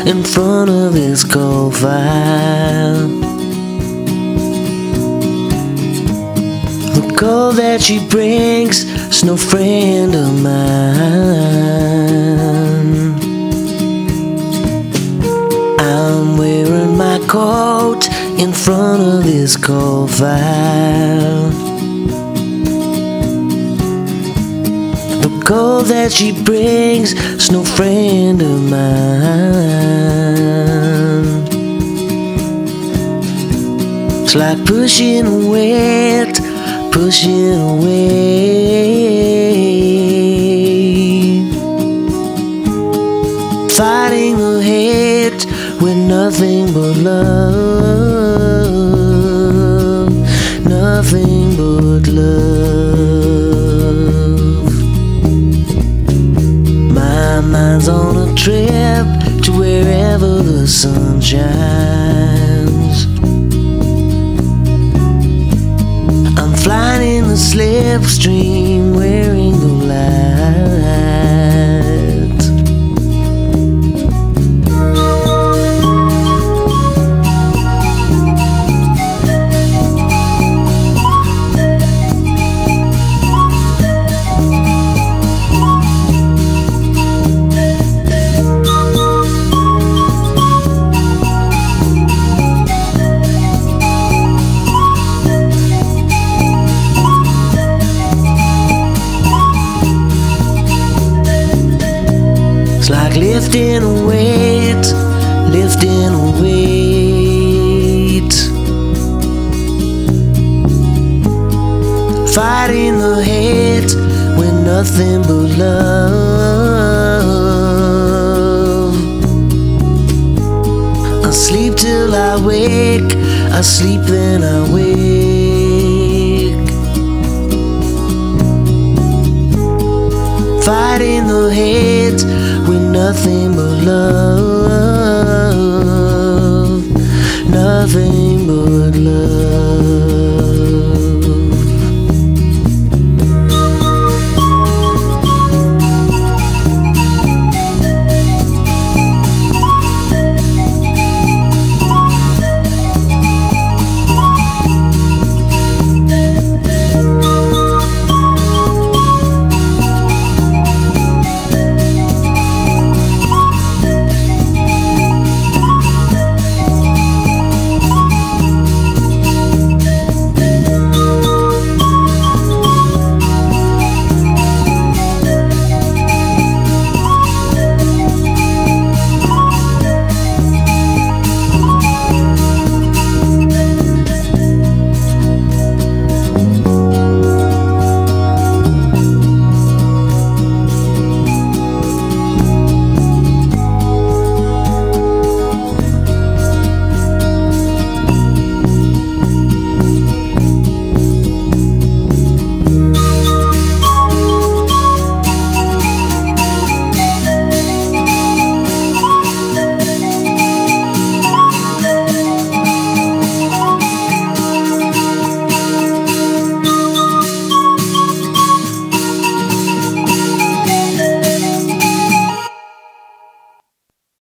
in front of this coal fire. The coal that she brings is no friend of mine. I'm wearing my coat in front of this coal fire. The coal that she brings is no friend of mine. It's like pushing weight, pushing away, fighting the hate with nothing but love, nothing but love. My mind's on a trip to wherever the sun shines. I'm flying in the slipstream, wearing the light. It's like lifting a weight, lifting a weight, fighting the hate with nothing but love. I sleep till I wake, I sleep then I wake, fighting the hate with nothing but love, nothing